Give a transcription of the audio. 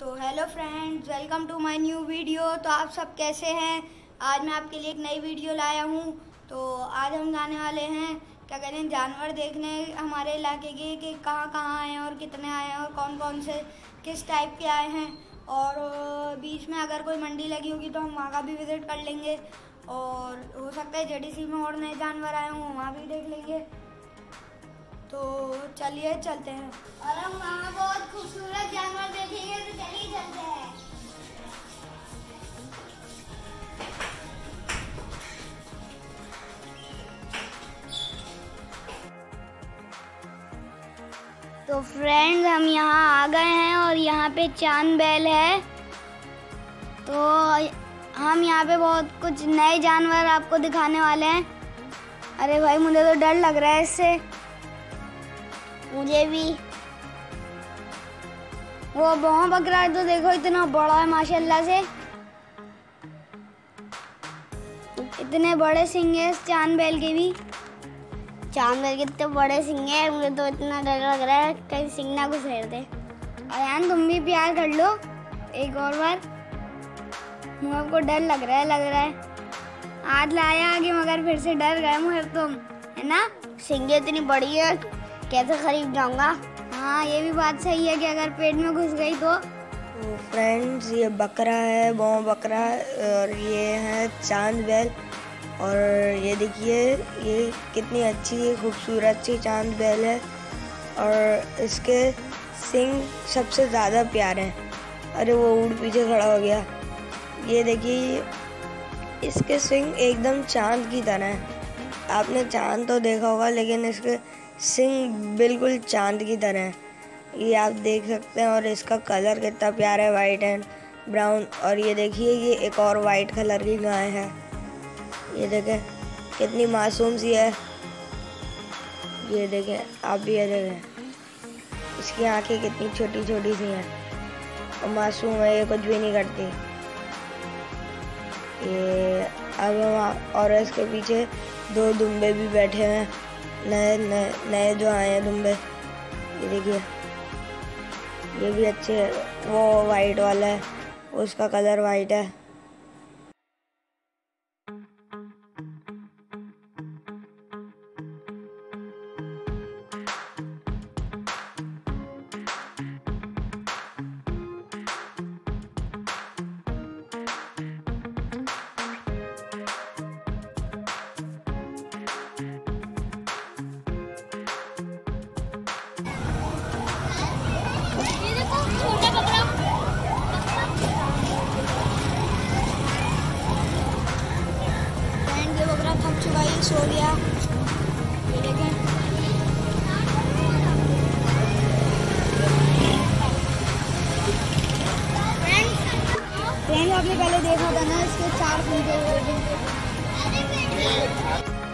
तो hello friends, welcome to my new video. तो आप सब कैसे हैं? आज मैं आपके लिए एक नई वीडियो लाया हूं। तो आज हम जाने वाले हैं क्या कहते हैं जानवर देखने हमारे इलाके के कि कहाँ आए हैं और कितने आए हैं और कौन कौन से किस टाइप के आए हैं। और बीच में अगर कोई मंडी लगी होगी तो हम वहाँ का भी विज़िट कर लेंगे और हो सकता है जेडीसी में और नए जानवर आए हों, वहाँ भी देख लेंगे। तो चलिए चलते हैं और हम वहाँ बहुत खूबसूरत जानवर देखेंगे। तो चलिए चलते हैं। तो फ्रेंड्स, हम यहाँ आ गए हैं और यहाँ पे चांद बैल है। तो हम यहाँ पे बहुत कुछ नए जानवर आपको दिखाने वाले हैं। अरे भाई, मुझे तो डर लग रहा है इससे। मुझे भी। वो बहुत बकरा तो देखो, इतना बड़ा है माशाल्लाह से। इतने बड़े सींग है इस चांद बैल के भी। चांद बैल के इतने बड़े सींग है, मुझे तो इतना डर लग रहा है कहीं सींग ना घुसेड़ दे। अयान, तुम भी प्यार कर लो एक और बार। मुझे आपको डर लग रहा है। आज लाया आगे मगर फिर से डर गए मुझे तुम, है ना? सींगे इतनी बड़ी है, कैसे खरीद जाऊंगा। हाँ, ये भी बात सही है कि अगर पेट में घुस गई तो फ्रेंड्स, ये बकरा है, बहुत बकरा है। और ये है चांद बैल। और ये देखिए, ये कितनी अच्छी खूबसूरत सी चांद बैल है और इसके सींग सबसे ज़्यादा प्यारे हैं। अरे वो ऊँट पीछे खड़ा हो गया। ये देखिए, इसके सींग एकदम चांद की तरह है। आपने चांद तो देखा होगा, लेकिन इसके सींग बिल्कुल चांद की तरह है। ये आप देख सकते हैं। और इसका कलर कितना प्यारा है, वाइट एंड ब्राउन। और ये देखिए, ये एक और वाइट कलर की गाय है। ये देखें कितनी मासूम सी है। ये देखें, आप भी ये देखें, इसकी आंखें कितनी छोटी छोटी सी हैं और मासूम है, ये कुछ भी नहीं करती। ये अब और इसके पीछे दो दुम्बे भी बैठे हैं, नए जो आए हैं दुम्बे। ये देखिए, ये भी अच्छे है। वो वाइट वाला है, उसका कलर वाइट है। सो गया। ये देखें, फ्रेंड्स आपने पहले देखा था ना, इसके 4 पंखे हुए थे।